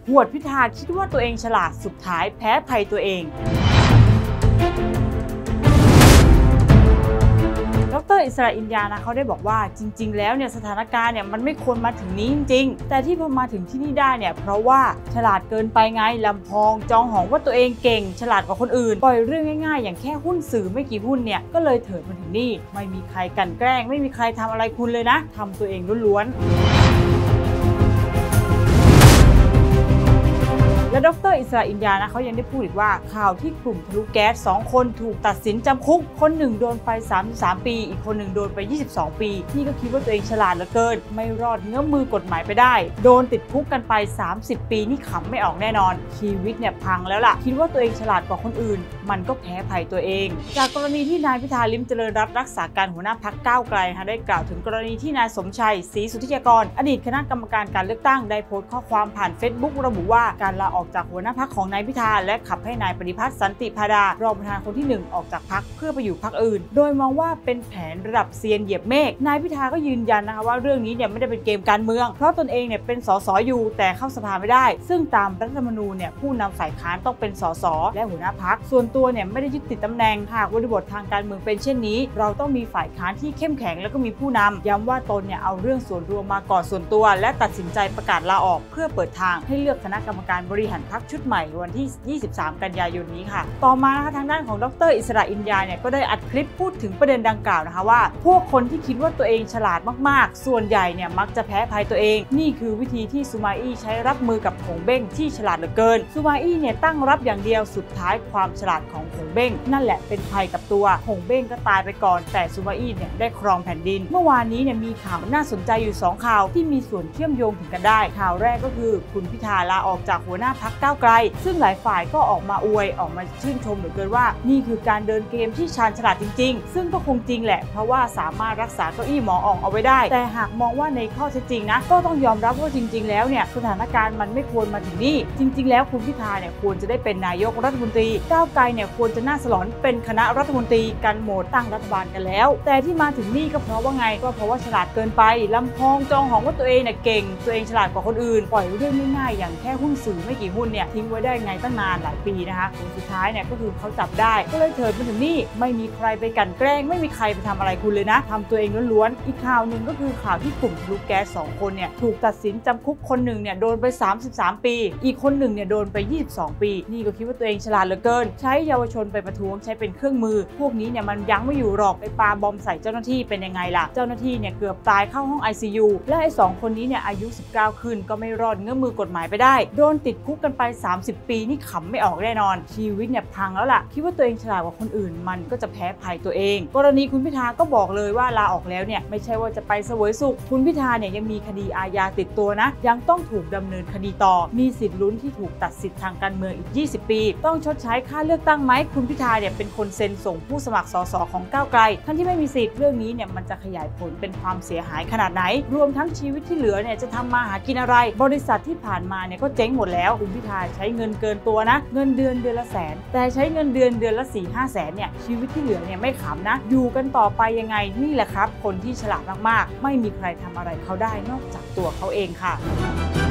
หวดพิธาคิดว่าตัวเองฉลาดสุดท้ายแพ้ภัยตัวเองดร.อิสระอินยานะเขาได้บอกว่าจริงๆแล้วเนี่ยสถานการณ์เนี่ยมันไม่ควรมาถึงนี้จริงๆแต่ที่พอมาถึงที่นี่ได้เนี่ยเพราะว่าฉลาดเกินไปไงลำพองจองหองว่าตัวเองเก่งฉลาดกว่าคนอื่นปล่อยเรื่องง่ายๆอย่างแค่หุ้นสื่อไม่กี่หุ้นเนี่ยก็เลยเถิดมาถึงนี่ไม่มีใครกลั่นแกล้งไม่มีใครทำอะไรคุณเลยนะทำตัวเองล้วนๆและดร.อิสระอินยานะเขายังได้พูดอีกว่าข่าวที่กลุ่มทะลุแก๊ส2คนถูกตัดสินจำคุกคนหนึ่งโดนไป33ปีอีกคนหนึ่งโดนไป22ปีนี่ก็คิดว่าตัวเองฉลาดเหลือเกินไม่รอดเงื้อมมือกฎหมายไปได้โดนติดคุกกันไป30ปีนี่ขำไม่ออกแน่นอนชีวิตเนี่ยพังแล้วล่ะคิดว่าตัวเองฉลาดกว่าคนอื่นมันก็แพ้ภัยตัวเองจากกรณีที่นายพิธาลิ้มเจริญรัตน์รักษาการหัวหน้าพรรคก้าวไกลได้กล่าวถึงกรณีที่นายสมชัยศรีสุทธิยากรอดีตคณะกรรมการการเลือกตั้งได้โพสต์ข้อความผ่าน Facebook ระบุว่าการลาออกจากหัวหน้าพรรคของนายพิธาและขับให้นายปฏิพัฒน์สันติพาดารองประธานคนที่1ออกจากพรรคเพื่อไปอยู่พรรคอื่นโดยมองว่าเป็นแผนระดับเซียนเหยียบเมฆนายพิธาก็ยืนยันนะคะว่าเรื่องนี้เนี่ยไม่ได้เป็นเกมการเมืองเพราะตนเองเนี่ยเป็นสสอยู่แต่เข้าสภาไม่ได้ซึ่งตามรัฐธรรมนูญเนี่ยผู้นำฝ่ายค้านต้องเป็นสสและหัวหน้าพรรคส่วนตัวเนี่ยไม่ได้ยึดติดตำแหน่งหากบริบททางการเมืองเป็นเช่นนี้เราต้องมีฝ่ายค้านที่เข้มแข็งแล้วก็มีผู้นำย้ำว่าตนเนี่ยเอาเรื่องส่วนรวมมาก่อนส่วนตัวและตัดสินใจประกาศลาออกเพื่อเปิดทางให้เลือกคณะกรรมการบริหารพรรคชุดใหม่วันที่23กันยายนนี้ค่ะต่อมานะคะทางด้านของดร.อิสระอินยาเนี่ยก็ได้อัดคลิปพูดถึงประเด็นดังกล่าวนะคะว่าพวกคนที่คิดว่าตัวเองฉลาดมากๆส่วนใหญ่เนี่ยมักจะแพ้ภัยตัวเองนี่คือวิธีที่ซูมาอี้ใช้รับมือกับหงเบ้งที่ฉลาดเหลือเกินซูมาอี้เนี่ยตั้งรับอย่างเดียวสุดท้ายความฉลาดของหงเบ้งนั่นแหละเป็นภัยกับตัวหงเบ้งก็ตายไปก่อนแต่ซูมาอี้เนี่ยได้ครองแผ่นดินเมื่อวานนี้เนี่ยมีข่าวน่าสนใจอยู่2ข่าวที่มีส่วนเชื่อมโยงถึงกันได้ข่าวแรกก็คือคุณพิธาลาออกจากหัวหน้าพรรคก้าวไกลซึ่งหลายฝ่ายก็ออกมาอวยออกมาชื่นชมเหลือเกินว่านี่คือการเดินเกมที่ชาญฉลาดจริงๆซึ่งก็คงจริงแหละเพราะว่าสามารถรักษาเก้าอี้หมออ่องเอาไว้ได้แต่หากมองว่าในข้อเท็จจริงนะก็ต้องยอมรับว่าจริงๆแล้วเนี่ยสถานการณ์มันไม่ควรมาถึงนี่จริงๆแล้วคุณพิธาเนี่ยควรจะได้เป็นนายกรัฐมนตรีก้าวไกลเนี่ยควรจะน่าสลอนเป็นคณะรัฐมนตรีกันโหมดตั้งรัฐบาลกันแล้วแต่ที่มาถึงนี่ก็เพราะว่าไงก็เพราะว่าฉลาดเกินไปลำพองจองหองว่าตัวเองเนี่ยเก่งตัวเองฉลาดกว่าคนอื่นปล่อยเรื่องง่ายๆอย่างแค่หุ้นสื่อไม่กี่หุ้นเนี่ยทิ้งไว้ได้ไงตั้งนานหลายปีนะคะผลสุดท้ายเนี่ยก็คือเขาจับได้ก็เลยเถิดมาถึงนี่ไม่มีใครไปกลั่นแกล้งไม่มีใครไปทำอะไรคุณเลยนะทำตัวเองล้วนๆอีกข่าวหนึ่งก็คือข่าวที่กลุ่มทะลุแก๊ส2คนเนี่ยถูกตัดสินจำคุกคนหนึ่งเนี่ยโดนไป33ปีอีกคนหนึ่งเนี่ยโดนไป22ปีนี่ก็คิดว่าตัวเองฉลาดเหลือเกินใช้เยาวชนไปประท้วงใช้เป็นเครื่องมือพวกนี้เนี่ยมันยั้งไม่อยู่หรอกไปปาบอมใส่เจ้าหน้าที่เป็นยังไงล่ะเจ้าหน้าที่เนี่ยเกือบตายเข้าห้อง ICU และไอ้2คนนี้เนี่ยอายุ19ขึ้นก็ไม่รอดเงื้อมือกฎหมายไปได้โดนติดคุกกันไป30ปีนี่ขำไม่ออกแน่นอนชีวิตเนี่ยพังแล้วล่ะคิดว่าตัวเองฉลาดกว่าคนอื่นมันก็จะแพ้ภัยตัวเองกรณีคุณพิธาก็บอกเลยว่าลาออกแล้วเนี่ยไม่ใช่ว่าจะไปเสวยสุขคุณพิธาเนี่ยยังมีคดีอาญาติดตัวนะยังต้องถูกดำเนินคดีต่อมีสิทธิ์ลุ้นที่ถูกตัดสิทธิ์ทางการเมืองอีก20ปีต้องชดใช้ค่าเลือกตั้งไหมคุณพิธาเนี่ยเป็นคนเซ็นส่งผู้สมัครสสของก้าวไกลทั้งที่ไม่มีสิทธิ์เรื่องนี้เนี่ยมันจะขยายผลเป็นความเสียหายขนาดไหนรวมทั้งชีวิตที่เหลือเนี่ยจะทำมาหากินอะไรบริษัทที่ผ่านมาเนี่ยก็เจ๊งหมดแล้วคุณพิธาใช้เงินเกินตัวนะเงินเดือนละแสนแต่ใช้เงินเดือนละ 4-5 แสนเนี่ยชีวิตที่เหลือเนี่ยไม่ขำนะอยู่กันต่อไปยังไงนี่แหละครับคนที่ฉลาดมากๆไม่มีใครทำอะไรเขาได้นอกจากตัวเขาเองค่ะ